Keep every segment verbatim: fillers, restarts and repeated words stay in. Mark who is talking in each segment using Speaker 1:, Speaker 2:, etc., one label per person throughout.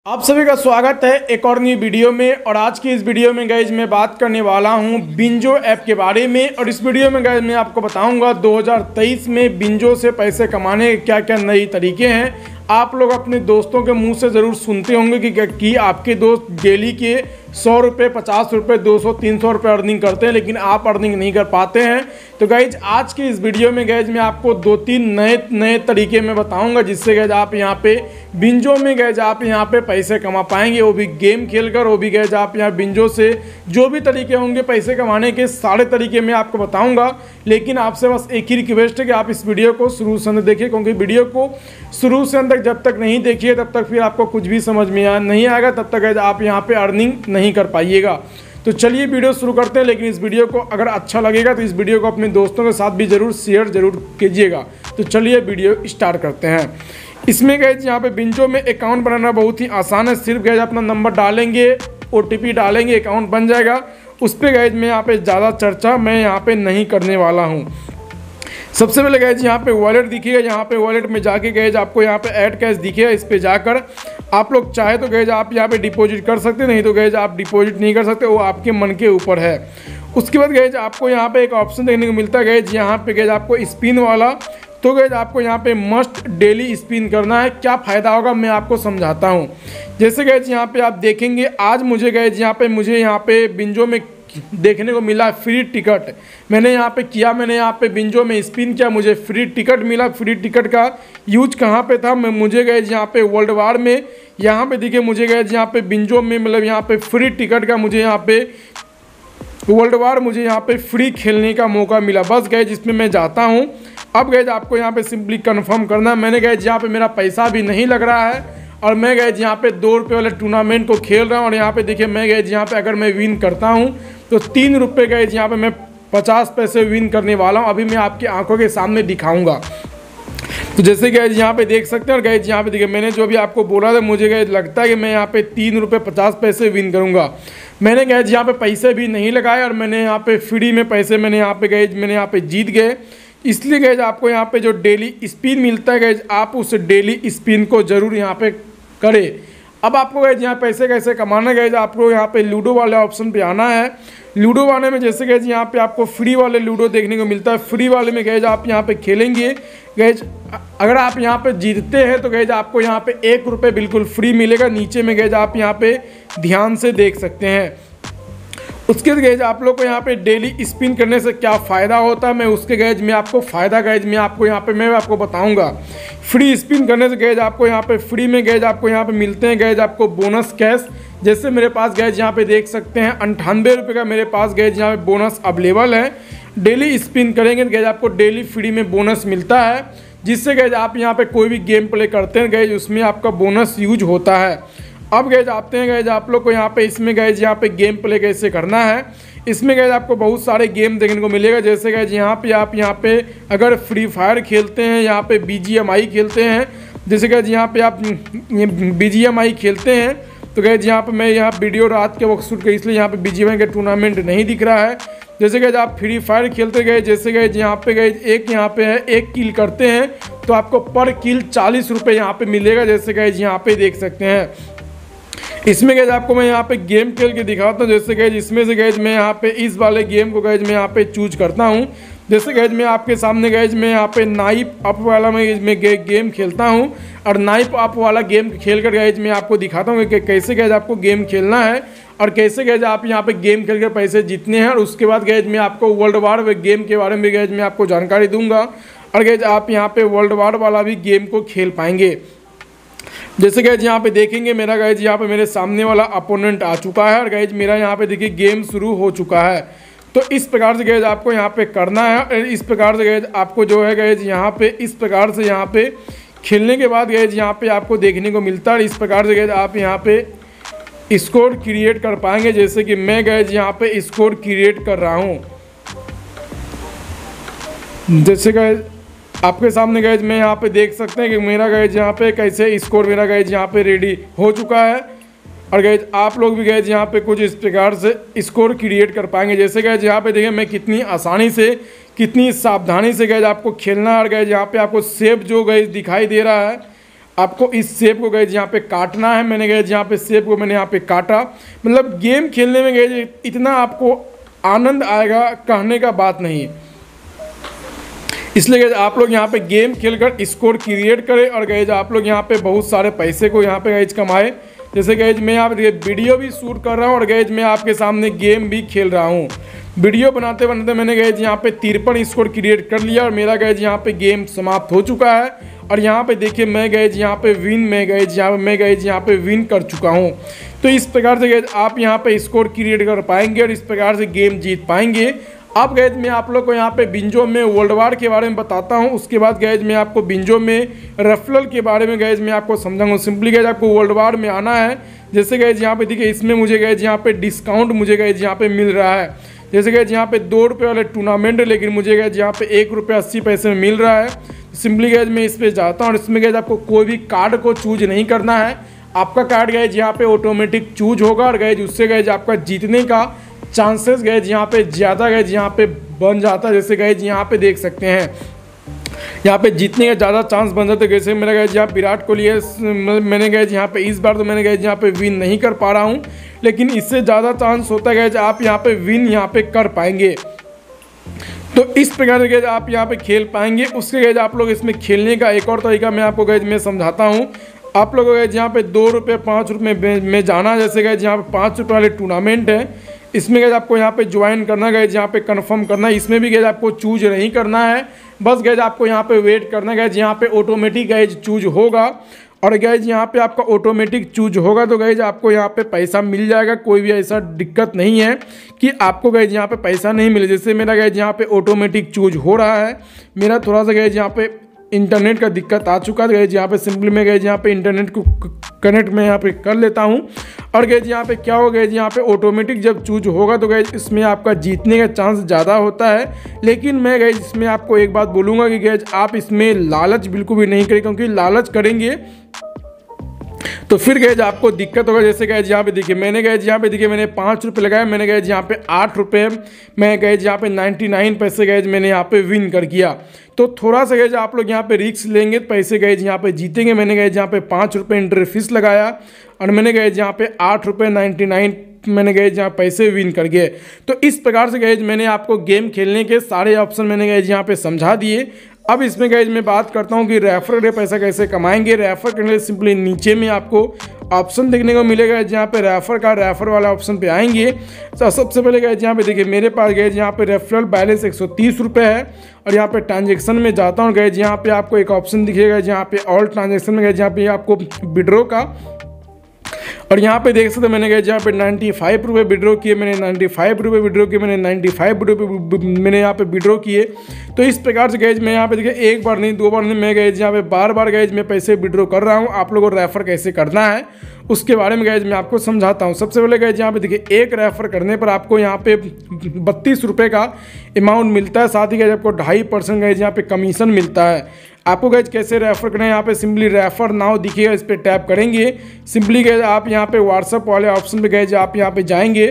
Speaker 1: आप सभी का स्वागत है एक और नई वीडियो में। और आज की इस वीडियो में गाइज मैं बात करने वाला हूं बिंजो ऐप के बारे में। और इस वीडियो में गाइज मैं आपको बताऊंगा दो हज़ार तेईस में बिंजो से पैसे कमाने के क्या क्या नए तरीके हैं। आप लोग अपने दोस्तों के मुंह से ज़रूर सुनते होंगे कि, कि आपके दोस्त डेली के सौ रुपये पचास रुपये दो सौ तीन सौ रुपये अर्निंग करते हैं, लेकिन आप अर्निंग नहीं कर पाते हैं। तो गाइज आज की इस वीडियो में गाइज मैं आपको दो तीन नए नए तरीके में बताऊंगा जिससे गाइज आप यहाँ पे बिंजो में गाइज आप यहाँ पे पैसे कमा पाएंगे, वो भी गेम खेलकर। वो भी गाइज आप यहाँ बिंजो से जो भी तरीके होंगे पैसे कमाने के सारे तरीके मैं आपको बताऊँगा। लेकिन आपसे बस एक ही रिक्वेस्ट है कि आप इस वीडियो को शुरू से अंत देखिए, क्योंकि वीडियो को शुरू से अंत तक जब तक नहीं देखिए तब तक फिर आपको कुछ भी समझ में आ, नहीं आएगा, तब तक आप यहाँ पे अर्निंग नहीं कर पाइएगा। तो चलिए वीडियो शुरू करते हैं। लेकिन इस वीडियो को अगर अच्छा लगेगा तो इस वीडियो को अपने दोस्तों के साथ भी ज़रूर शेयर जरूर कीजिएगा। तो चलिए वीडियो स्टार्ट करते हैं। इसमें गाइज यहाँ पे बिंजो में अकाउंट बनाना बहुत ही आसान है। सिर्फ गाइज अपना नंबर डालेंगे, ओ टी पी डालेंगे, अकाउंट बन जाएगा। उस पर गाइज मैं यहाँ पे ज़्यादा चर्चा मैं यहाँ पे नहीं करने वाला हूँ। सबसे पहले गाइज यहाँ पे वॉलेट दिखिएगा, यहाँ पे वॉलेट में जाके गाइज आपको यहाँ पे ऐड कैश दिखेगा। इस पे जाकर आप लोग चाहे तो गाइज आप यहाँ पे डिपॉजिट कर सकते हैं, नहीं तो गाइज आप डिपॉजिट नहीं कर सकते, वो आपके मन के ऊपर है। उसके बाद गाइज आपको यहाँ पे एक ऑप्शन देखने को मिलता है गाइज, यहाँ पे गाइज आपको स्पिन वाला। तो गाइज आपको यहाँ पे मस्ट डेली स्पिन करना है। क्या फ़ायदा होगा मैं आपको समझाता हूँ। जैसे गाइज यहाँ पे आप देखेंगे, आज मुझे गाइज यहाँ पे मुझे यहाँ पे बिंजो में देखने को मिला फ्री टिकट। मैंने यहाँ पे किया, मैंने यहाँ पे बिंजो में स्पिन किया, मुझे फ्री टिकट मिला। फ्री टिकट का यूज कहाँ पे था, मैं मुझे गए यहाँ पे वर्ल्ड वार में, यहाँ पे दिखे मुझे गए यहाँ पे बिंजो में, मतलब यहाँ पे फ्री टिकट का मुझे यहाँ पे वर्ल्ड वार मुझे यहाँ पे फ्री खेलने का मौका मिला। बस गए जिसमें मैं जाता हूँ। अब गए आपको यहाँ पे सिंपली कन्फर्म करना है। मैंने गए यहाँ पे मेरा पैसा भी नहीं लग रहा है और मैं गए यहाँ पे दो रुपये वाले टूर्नामेंट को खेल रहा हूँ। और यहाँ पे देखिए मैं गए यहाँ पे अगर मैं विन करता हूँ तो तीन रुपये गए यहाँ पे मैं पचास पैसे विन करने वाला हूँ। अभी मैं आपकी आंखों के सामने दिखाऊंगा। तो जैसे कि यहाँ पे देख सकते हैं, और गए यहाँ पे देखिए मैंने जो भी आपको बोला था, मुझे गए लगता है कि मैं यहाँ पे तीन रुपये पचास पैसे विन करूँगा। मैंने गए यहाँ पे पैसे भी नहीं लगाए और मैंने यहाँ पे फ्री में पैसे मैंने यहाँ पे गए मैंने यहाँ पे जीत गए। इसलिए गए आपको यहाँ पे जो डेली स्पिन मिलता है गए आप उस डेली स्पिन को ज़रूर यहाँ पे करें। अब आपको गए यहाँ पैसे कैसे कमाना गए, आपको यहाँ पे लूडो वाले ऑप्शन पे आना है। लूडो वाले में जैसे गए यहाँ पे आपको फ्री वाले लूडो देखने को मिलता है। फ्री वाले में गए आप यहाँ पे खेलेंगे गए, अगर आप यहाँ पे जीतते हैं तो गए आपको यहाँ पे एक रुपये बिल्कुल फ्री मिलेगा। नीचे में गए आप यहाँ पे ध्यान से देख सकते हैं। उसके गैज आप लोग को यहाँ पे डेली स्पिन करने से क्या फ़ायदा होता है, मैं उसके गैज में आपको फ़ायदा गैज में आपको यहाँ पे मैं आपको बताऊंगा। फ्री स्पिन करने से गैज आपको यहाँ पे फ्री में गैज आपको यहाँ पे मिलते हैं गैज आपको बोनस कैश। जैसे मेरे पास गैज यहाँ पे देख सकते हैं अंठानवे रुपये का मेरे पास गैज यहाँ पे बोनस अवेलेबल है। डेली स्पिन करेंगे तो गैज आपको डेली फ्री में बोनस मिलता है, जिससे गैज आप यहाँ पे कोई भी गेम प्ले करते हैं गैज उसमें आपका बोनस यूज होता है। अब गैज आते हैं गैज आप लोग को यहाँ पे इसमें गैज यहाँ पे गेम प्ले कैसे करना है। इसमें गैज आपको बहुत सारे गेम देखने को मिलेगा। जैसे गैज यहाँ पे आप यहाँ पे अगर फ्री फायर खेलते हैं, यहाँ पे बी जी एम आई खेलते हैं, जैसे गैज यहाँ पे आप बी जी एम आई खेलते हैं तो गैज यहाँ पे मैं यहाँ वीडियो रात के वक्त शूट कर इसलिए यहाँ पे बी जी एम आई का टूर्नामेंट नहीं दिख रहा है। जैसे गैज आप फ्री फायर खेलते गए, जैसे गैज यहाँ पे गए एक यहाँ पे है एक किल करते हैं तो आपको पर किल चालीस रुपये यहाँ पे मिलेगा। जैसे गैज यहाँ पे देख सकते हैं। इसमें गैज आपको मैं यहाँ पे गेम खेल के दिखाता हूँ। जैसे गैज इसमें से गैज मैं यहाँ पे इस वाले गेम को गैज मैं यहाँ पे चूज करता हूँ। जैसे गैज मैं आपके सामने गैज मैं यहाँ पे नाइप अप वाला मैं मैं गे, गेम खेलता हूँ। और नाइप अप वाला गेम खेल कर गैज मैं आपको दिखाता हूँ कि कैसे गैज आपको गेम खेलना है और कैसे गैज आप यहाँ पे गेम खेल कर पैसे जीतने हैं। और उसके बाद गैज मैं आपको वर्ल्ड वार गेम के बारे में गैज मैं आपको जानकारी दूंगा और गैज आप यहाँ पे वर्ल्ड वार वाला भी गेम को खेल पाएंगे। जैसे गैज यहाँ पे देखेंगे मेरा गैज यहाँ पे मेरे सामने वाला अपोनेंट आ चुका है और गैज मेरा यहाँ पे देखिए गेम शुरू हो चुका है। तो इस प्रकार से गैज आपको यहाँ पे करना है। इस प्रकार से गैज आपको जो है गैज यहाँ पे इस प्रकार से यहाँ पे खेलने के बाद गैज यहाँ पे आपको देखने को मिलता है। इस प्रकार से गैज आप यहाँ पे स्कोर क्रिएट कर पाएंगे। जैसे कि मैं गैज यहाँ पे स्कोर क्रिएट कर रहा हूँ। जैसे गैज आपके सामने गैज मैं यहाँ पे देख सकते हैं कि मेरा गैज यहाँ पे कैसे स्कोर मेरा गैज यहाँ पे रेडी हो चुका है। और गैज आप लोग भी गैज यहाँ पे कुछ इस प्रकार से स्कोर क्रिएट कर पाएंगे। जैसे गैज यहाँ पे देखिए मैं कितनी आसानी से कितनी सावधानी से गैज आपको खेलना है। और गैज यहाँ पे आपको सेव जो गैज दिखाई दे रहा है आपको इस सेब को गए यहाँ पे काटना है। मैंने गए यहाँ पे सेब को मैंने यहाँ पे काटा। मतलब गेम खेलने में गए इतना आपको आनंद आएगा, कहने का बात नहीं है। इसलिए गए आप लोग यहाँ पे गेम खेलकर स्कोर क्रिएट करें और गए आप लोग यहाँ पे बहुत सारे पैसे को यहाँ पे गए कमाए। जैसे गए मैं यहाँ पे वीडियो भी शूट कर रहा हूँ और गए मैं आपके सामने गेम भी खेल रहा हूँ। वीडियो बनाते बनाते मैंने गए यहाँ पे तिरपन स्कोर क्रिएट कर लिया और मेरा गए यहाँ पे गेम समाप्त हो चुका है। और यहाँ पे देखिए मैं गए यहाँ पे विन मैं गए यहाँ पे मैं गए यहाँ पे विन कर चुका हूँ। तो इस प्रकार से गए आप यहाँ पे स्कोर क्रिएट कर पाएंगे और इस प्रकार से गेम जीत पाएंगे। अब गए मैं आप लोग को यहाँ पे बिंजो में वर्ल्ड वार के बारे में बताता हूँ। उसके बाद गए मैं आपको बिंजो में रेफरल के बारे में गए मैं आपको समझाऊंगा। सिंपली गए आपको वर्ल्ड वार में आना है। जैसे गए यहाँ पे देखिए इसमें मुझे गए यहाँ पे डिस्काउंट मुझे गए यहाँ पे मिल रहा है। जैसे गए यहाँ पे दो रुपये वाले टूर्नामेंट है लेकिन मुझे गए यहाँ पे एक रुपये अस्सी पैसे में मिल रहा है। सिंपली गए मैं इस पर जाता हूँ और इसमें गए आपको कोई भी कार्ड को चूज नहीं करना है। आपका कार्ड गए यहाँ पे ऑटोमेटिक चूज होगा और गए उससे गए आपका जीतने का चांसेस गए यहाँ पे ज़्यादा गए यहाँ पे बन जाता है। जैसे गए यहाँ पे देख सकते हैं यहाँ पे जीतने का ज़्यादा चांस बन जाता है। जैसे मेरा गए यहाँ विराट कोहली है, मैंने गए यहाँ पे इस बार तो मैंने गए यहाँ पे विन नहीं कर पा रहा हूँ, लेकिन इससे ज़्यादा चांस होता है गए आप यहाँ पे विन यहाँ पे कर पाएंगे। तो इस प्रकार से आप यहाँ पे खेल पाएंगे। उसके गए आप लोग इसमें खेलने का एक और तरीका मैं आपको गए मैं समझाता हूँ। आप लोग गए यहाँ पे दो रुपये पाँच रुपये में जाना। जैसे गए यहाँ पे पाँच रुपये वाले टूर्नामेंट है, इसमें गए आपको यहाँ पे ज्वाइन करना गए यहाँ पे कंफर्म करना है। इसमें भी गए आपको चूज नहीं करना है, बस गए आपको यहाँ पे वेट करना गए यहाँ पे ऑटोमेटिक गए चूज होगा और गए यहाँ पे आपका ऑटोमेटिक चूज होगा तो गए आपको यहाँ पे पैसा मिल जाएगा। कोई भी ऐसा दिक्कत नहीं है कि आपको गए यहाँ पे पैसा नहीं मिले। जैसे मेरा गए यहाँ पे ऑटोमेटिक चूज हो रहा है, मेरा थोड़ा सा गए यहाँ पे इंटरनेट का दिक्कत आ चुका है। गए यहाँ पे सिंपली मैं गए यहाँ पे इंटरनेट को कनेक्ट मैं यहाँ पे कर लेता हूँ और गए यहाँ पे क्या हो गए यहाँ पे ऑटोमेटिक जब चूज होगा तो गए इसमें आपका जीतने का चांस ज़्यादा होता है। लेकिन मैं गए इसमें आपको एक बात बोलूँगा कि गए आप इसमें लालच बिल्कुल भी नहीं करें, क्योंकि लालच करेंगे तो फिर गए आपको दिक्कत होगा। जैसे गए यहाँ पे देखिए मैंने गए यहाँ पे देखिए मैंने पाँच रुपये लगाया, मैंने गए यहाँ पे आठ रुपये मैं गए यहाँ पे नाइन्टी नाइन पैसे गए मैंने यहाँ पे विन कर किया। तो थोड़ा सा गए आप लोग यहाँ पे रिस्क लेंगे पैसे गए यहाँ पे जीतेंगे। मैंने गए यहाँ पे पाँच रुपये एंट्री फीस लगाया और मैंने गए यहाँ पे आठ रुपये नाइन्टी नाइन मैंने गए जहाँ पैसे विन कर गए। तो इस प्रकार से गए मैंने आपको गेम खेलने के सारे ऑप्शन मैंने गए यहाँ पे समझा दिए। अब इसमें गए मैं बात करता हूँ कि रेफर करके पैसा कैसे कमाएंगे। रेफर करने के सिंपली नीचे में आपको ऑप्शन देखने को मिलेगा जहाँ पे रेफर का रेफर वाला ऑप्शन पे आएंगे। तो सबसे पहले गए यहाँ पे देखिए मेरे पास गए यहाँ पे रेफरल बैलेंस एक सौ तीस रुपये है और यहाँ पे ट्रांजेक्शन में जाता हूँ। गए यहाँ पे आपको एक ऑप्शन दिखेगा जहाँ पे ऑल ट्रांजेक्शन में गए जहाँ पे आपको विड्रॉ का और यहाँ पे देख सकते मैंने गए जहाँ पे नाइन्टी फाइव रुपये विड्रॉ किए, मैंने नाइन्टी फाइव रुपये विड्रॉ किए, मैंने नाइन्टी फाइव रुपये मैंने यहाँ पे विड्रॉ किए। तो इस प्रकार से गए मैं यहाँ पे देखिए एक बार नहीं दो बार नहीं मैं गए यहाँ पे बार बार गए मैं पैसे विड्रॉ कर रहा हूँ। आप लोगों को रेफर कैसे करना है उसके बारे में गए मैं आपको समझाता हूँ। सबसे पहले गए यहाँ पे देखिए एक रेफर करने पर आपको यहाँ पे बत्तीस रुपये का अमाउंट मिलता है, साथ ही गए आपको ढाई परसेंट गए यहाँ पे कमीशन मिलता है। आपको गए कैसे रेफर करना है, यहाँ पे सिंपली रेफर नाउ दिखिएगा, इस पर टैप करेंगे। सिंपली गए आप यहाँ पे व्हाट्सअप वाले ऑप्शन पे गए आप यहाँ पे जाएंगे।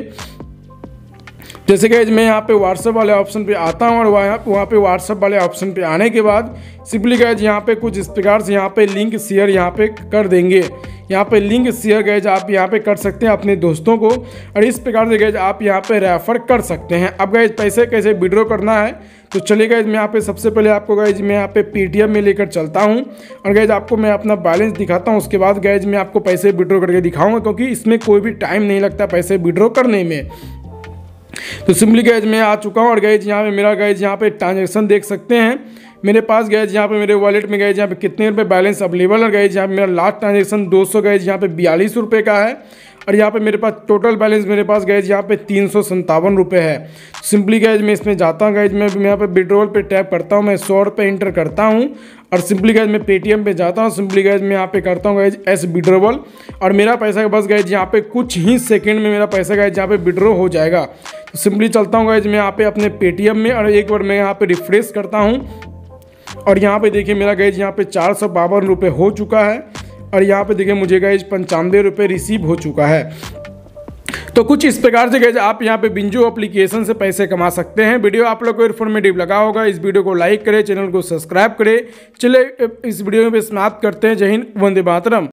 Speaker 1: जैसे गए मैं यहाँ पे व्हाट्सअप वाले ऑप्शन पे आता हूँ और वहाँ वहाँ पे व्हाट्सअप वाले ऑप्शन पे आने के बाद सिंपली गए यहाँ पे कुछ इस प्रकार से यहाँ पे लिंक शेयर यहाँ पे कर देंगे। यहाँ पे लिंक शेयर गए आप यहाँ पे कर सकते हैं अपने दोस्तों को और इस प्रकार से गए आप यहाँ पे रेफर कर सकते हैं। अब गए पैसे कैसे विड्रॉ करना है तो चलिए गए मैं यहाँ पे सबसे पहले आपको गए मैं यहाँ पे पेटीएम में लेकर चलता हूँ और गए आपको मैं अपना बैलेंस दिखाता हूँ। उसके बाद गए मैं आपको पैसे विड्रॉ करके दिखाऊंगा, क्योंकि इसमें कोई भी टाइम नहीं लगता पैसे विड्रॉ करने में। तो सिंपली गए मैं आ चुका हूँ और गए यहाँ पे मेरा गए यहाँ पे ट्रांजेक्शन देख सकते हैं। मेरे पास गए यहाँ पे मेरे वॉलेट में गए यहाँ पे कितने रुपए बैलेंस अवेलेबल है। गए यहाँ पे मेरा लास्ट ट्रांजेक्शन दो सौ गए यहाँ पे बयालीस रुपये का है और यहाँ पे मेरे पास टोटल बैलेंस मेरे पास गए यहाँ पे तीन सौ संतावन रुपये है। सिंपली गए मैं इसमें जाता हूँ गए मैं यहाँ पे विड्रॉल पे टैप करता हूँ, मैं सौ रुपये इंटर करता हूँ और सिंपली गए मैं पेटीएम पे जाता हूँ। सिंपली गए मैं यहाँ पे करता हूँ गए एस विड्रॉवल और मेरा पैसा बस गए यहाँ पे कुछ ही सेकंड में मेरा पैसा गए यहाँ पे विड्रॉ हो जाएगा। तो सिंपली चलता हूँ गए मैं यहाँ पे अपने पेटीएम में और एक बार मैं यहाँ पे रिफ्रेश करता हूँ और यहाँ पे देखिए मेरा गए यहाँ पे चार सौ बावन रुपये हो चुका है और यहाँ पे देखिए मुझे गए पंचानवे रुपये रिसीव हो चुका है। तो कुछ इस प्रकार से गाइज आप यहाँ पे बिंजो एप्लीकेशन से पैसे कमा सकते हैं। वीडियो आप लोग को इन्फॉर्मेटिव लगा होगा, इस वीडियो को लाइक करें, चैनल को सब्सक्राइब करें। चले इस वीडियो में समाप्त करते हैं। जय हिंद, वंदे मातरम।